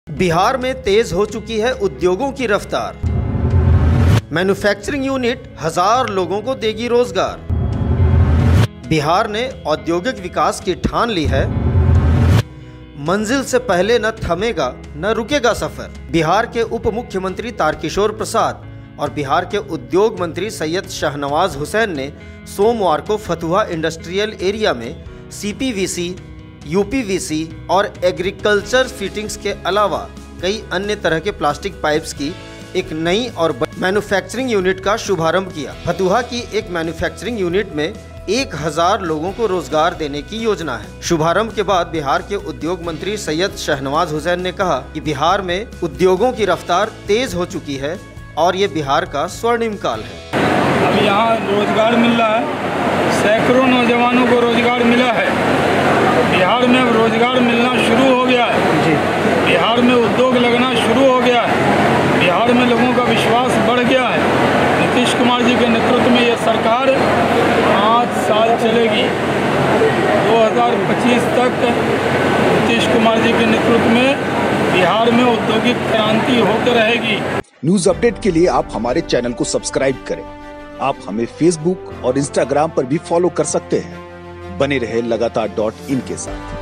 बिहार में तेज हो चुकी है उद्योगों की रफ्तार। मैन्युफैक्चरिंग यूनिट 1000 लोगों को देगी रोजगार। बिहार ने औद्योगिक विकास की ठान ली है। मंजिल से पहले न थमेगा न रुकेगा सफर। बिहार के उप मुख्यमंत्री तारकिशोर प्रसाद और बिहार के उद्योग मंत्री सैयद शाहनवाज हुसैन ने सोमवार को फतुहा इंडस्ट्रियल एरिया में सीपीवीसी, यूपीवीसी और एग्रीकल्चर फिटिंग्स के अलावा कई अन्य तरह के प्लास्टिक पाइप्स की एक नई और मैन्युफैक्चरिंग यूनिट का शुभारंभ किया। फतुहा की एक मैन्युफैक्चरिंग यूनिट में 1000 लोगों को रोजगार देने की योजना है। शुभारंभ के बाद बिहार के उद्योग मंत्री सैयद शाहनवाज हुसैन ने कहा कि बिहार में उद्योगों की रफ्तार तेज हो चुकी है और ये बिहार का स्वर्णिम काल है। अब यहाँ रोजगार मिल रहा है, सैकड़ों नौजवानों को रोजगार मिला है। बिहार में अब रोजगार मिलना शुरू हो गया है जी। बिहार में उद्योग लगना शुरू हो गया है। बिहार में लोगों का विश्वास बढ़ गया है। नीतीश कुमार जी के नेतृत्व में ये सरकार 5 साल चलेगी। 2025 तक नीतीश कुमार जी के नेतृत्व में बिहार में औद्योगिक क्रांति होकर रहेगी। न्यूज अपडेट के लिए आप हमारे चैनल को सब्सक्राइब करें। आप हमें फेसबुक और इंस्टाग्राम पर भी फॉलो कर सकते हैं। बने रहे लगातार .in के साथ।